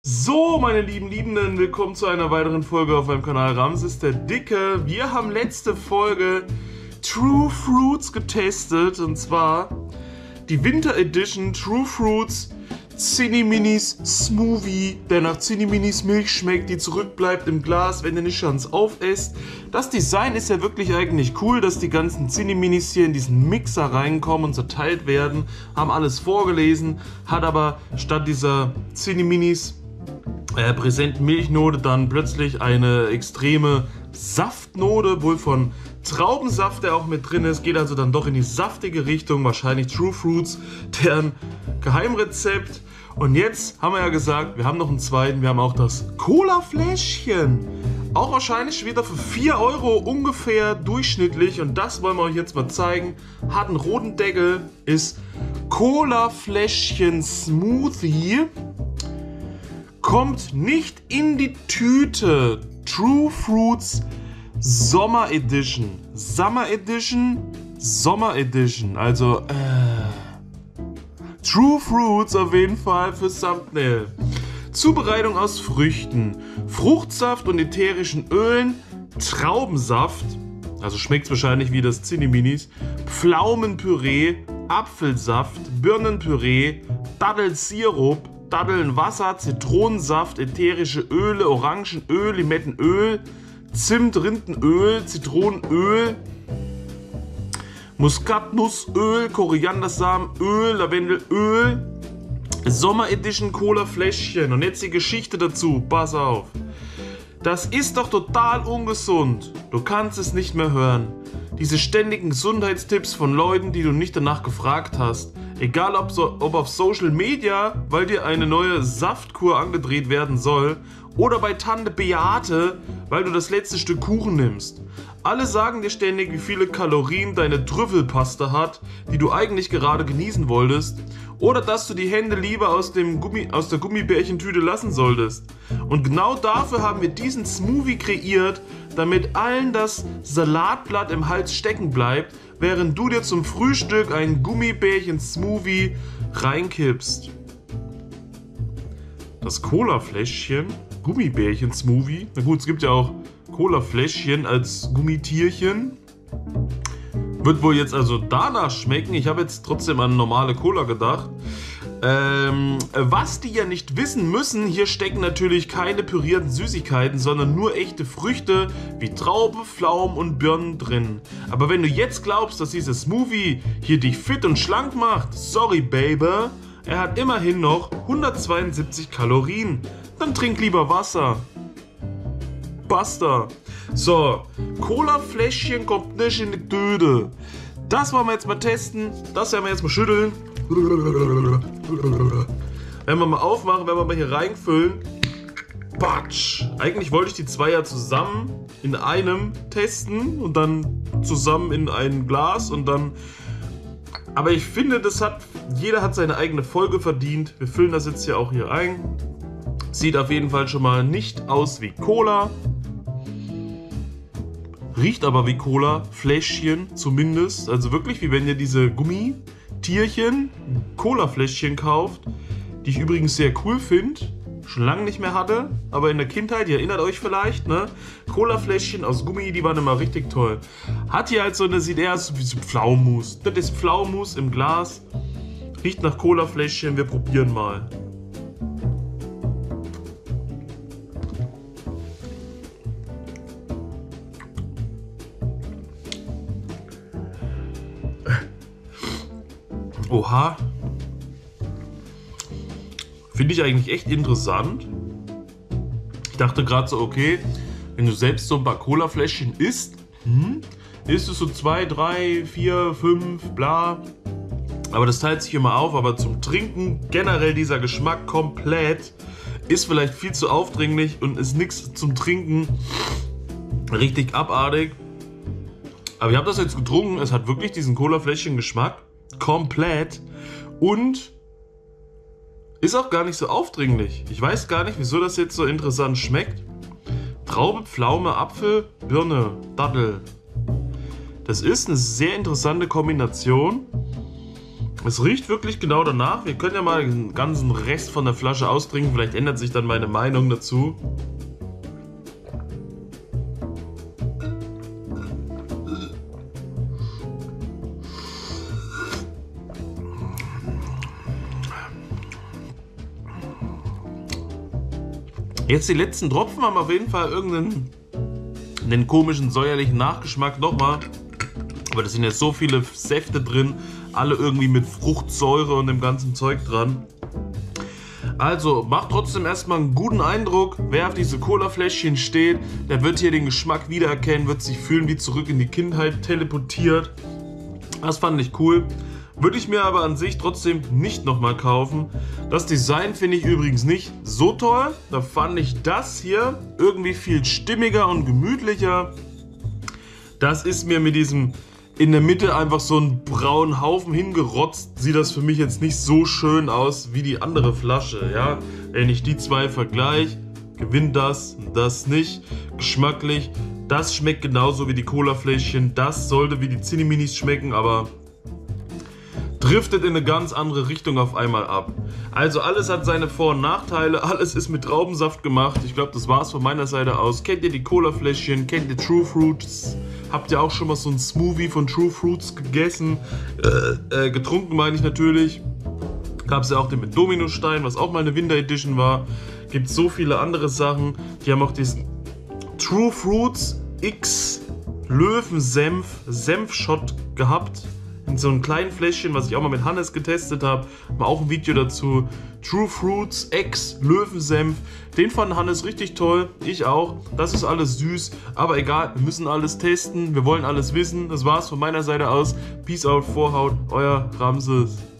So, meine lieben Liebenden, willkommen zu einer weiteren Folge auf meinem Kanal Ramses der Dicke. Wir haben letzte Folge True Fruits getestet, und zwar die Winter Edition True Fruits Zinni-Minis Smoothie, der nach Zinni-Minis Milch schmeckt, die zurückbleibt im Glas, wenn du nicht ganz aufesst. Das Design ist ja wirklich eigentlich cool, dass die ganzen Zinni-Minis hier in diesen Mixer reinkommen und zerteilt werden. Haben alles vorgelesen, hat aber statt dieser Zinni-Minis präsenten Milchnote dann plötzlich eine extreme Saftnote, wohl von Traubensaft, der auch mit drin ist, geht also dann doch in die saftige Richtung, wahrscheinlich True Fruits, deren Geheimrezept. Und jetzt haben wir ja gesagt, wir haben noch einen zweiten, wir haben auch das Cola-Fläschchen. Auch wahrscheinlich wieder für 4 Euro ungefähr durchschnittlich, und das wollen wir euch jetzt mal zeigen. Hat einen roten Deckel, ist Cola-Fläschchen Smoothie. Kommt nicht in die Tüte. True Fruits Sommer Edition. Summer Edition, Sommer Edition. Also, True Fruits auf jeden Fall fürs Thumbnail. Zubereitung aus Früchten, Fruchtsaft und ätherischen Ölen, Traubensaft, also schmeckt es wahrscheinlich wie das Zinni-Minis, Pflaumenpüree, Apfelsaft, Birnenpüree, Dattelsirup, Dattelnwasser, Zitronensaft, ätherische Öle, Orangenöl, Limettenöl, Zimt, Rindenöl, Zitronenöl, Muskatnussöl, Koriandersamenöl, Lavendelöl, Sommer Edition Cola Fläschchen. Und jetzt die Geschichte dazu, pass auf. Das ist doch total ungesund. Du kannst es nicht mehr hören. Diese ständigen Gesundheitstipps von Leuten, die du nicht danach gefragt hast. Egal ob auf Social Media, weil dir eine neue Saftkur angedreht werden soll, oder bei Tante Beate, weil du das letzte Stück Kuchen nimmst. Alle sagen dir ständig, wie viele Kalorien deine Trüffelpaste hat, die du eigentlich gerade genießen wolltest, oder dass du die Hände lieber aus der Gummibärchentüte lassen solltest. Und genau dafür haben wir diesen Smoothie kreiert, damit allen das Salatblatt im Hals stecken bleibt, während du dir zum Frühstück einen Gummibärchen-Smoothie reinkippst. Das Cola-Fläschchen, Gummibärchen-Smoothie, na gut, es gibt ja auch Cola-Fläschchen als Gummitierchen. Wird wohl jetzt also danach schmecken. Ich habe jetzt trotzdem an normale Cola gedacht. Was die ja nicht wissen müssen, hier stecken natürlich keine pürierten Süßigkeiten, sondern nur echte Früchte wie Traube, Pflaumen und Birnen drin. Aber wenn du jetzt glaubst, dass dieser Smoothie hier dich fit und schlank macht, sorry Baby, er hat immerhin noch 172 Kalorien. Dann trink lieber Wasser. Basta. So, Cola-Fläschchen kommt nicht in die Tüte. Das wollen wir jetzt mal testen. Das werden wir jetzt mal schütteln. Wenn wir mal aufmachen, werden wir mal hier reinfüllen. Batsch. Eigentlich wollte ich die zwei ja zusammen in einem testen und dann zusammen in ein Glas und dann... Aber ich finde, jeder hat seine eigene Folge verdient. Wir füllen das jetzt hier auch hier ein. Sieht auf jeden Fall schon mal nicht aus wie Cola. Riecht aber wie Cola, Fläschchen zumindest. Also wirklich, wie wenn ihr diese Gummitierchen, Cola-Fläschchen kauft, die ich übrigens sehr cool finde, schon lange nicht mehr hatte, aber in der Kindheit, ihr erinnert euch vielleicht, ne? Cola-Fläschchen aus Gummi, die waren immer richtig toll. Hat hier halt so eine, sieht eher aus wie so Pflaumenmus. Das ist Pflaumenmus im Glas. Riecht nach Cola-Fläschchen, wir probieren mal. Oha. Finde ich eigentlich echt interessant. Ich dachte gerade so, okay, wenn du selbst so ein paar Cola-Fläschchen isst, isst es so 2, 3, 4, 5, bla. Aber das teilt sich immer auf, aber zum Trinken generell dieser Geschmack komplett ist vielleicht viel zu aufdringlich und ist nichts zum Trinken. Richtig abartig. Aber ich habe das jetzt getrunken, es hat wirklich diesen Cola-Fläschchen-Geschmack. Komplett. Und ist auch gar nicht so aufdringlich. Ich weiß gar nicht, wieso das jetzt so interessant schmeckt. Traube, Pflaume, Apfel, Birne, Dattel. Das ist eine sehr interessante Kombination. Es riecht wirklich genau danach. Wir können ja mal den ganzen Rest von der Flasche austrinken. Vielleicht ändert sich dann meine Meinung dazu. Jetzt die letzten Tropfen haben auf jeden Fall irgendeinen komischen säuerlichen Nachgeschmack nochmal. Aber da sind jetzt so viele Säfte drin, alle irgendwie mit Fruchtsäure und dem ganzen Zeug dran. Also macht trotzdem erstmal einen guten Eindruck. Wer auf diese Cola-Fläschchen steht, der wird hier den Geschmack wiedererkennen, wird sich fühlen wie zurück in die Kindheit teleportiert. Das fand ich cool. Würde ich mir aber an sich trotzdem nicht nochmal kaufen. Das Design finde ich übrigens nicht so toll. Da fand ich das hier irgendwie viel stimmiger und gemütlicher. Das ist mir mit diesem in der Mitte einfach so einen braunen Haufen hingerotzt. Sieht das für mich jetzt nicht so schön aus wie die andere Flasche. Ja? Wenn ich die zwei vergleiche, gewinnt das und das nicht. Geschmacklich, das schmeckt genauso wie die Cola-Fläschchen. Das sollte wie die Zinni-Minis schmecken, aber driftet in eine ganz andere Richtung auf einmal ab. Also alles hat seine Vor- und Nachteile, alles ist mit Traubensaft gemacht. Ich glaube, das war's von meiner Seite aus. Kennt ihr die Cola-Fläschchen? Kennt ihr True Fruits? Habt ihr auch schon mal so ein Smoothie von True Fruits gegessen? Getrunken meine ich natürlich. Gab es ja auch den mit Dominostein, was auch mal eine Winter Edition war. Gibt so viele andere Sachen. Die haben auch diesen True Fruits X Löwensenf Senfshot gehabt. In so einem kleinen Fläschchen, was ich auch mal mit Hannes getestet habe. Mal auch ein Video dazu. True Fruits X Löwensenf. Den fand Hannes richtig toll. Ich auch. Das ist alles süß. Aber egal, wir müssen alles testen. Wir wollen alles wissen. Das war's von meiner Seite aus. Peace out, Vorhaut. Euer Ramses.